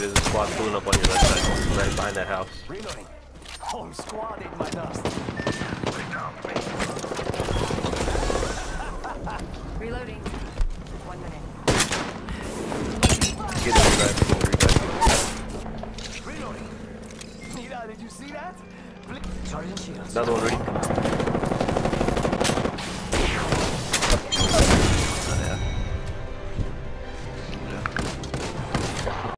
there's a squad pulling up on your left side, right behind that house. Reloading. Whole squad in my dust. Reloading. 1 minute. Get in revive. Reloading. Mira, did you see that? Sergeant Shields. Another one ready.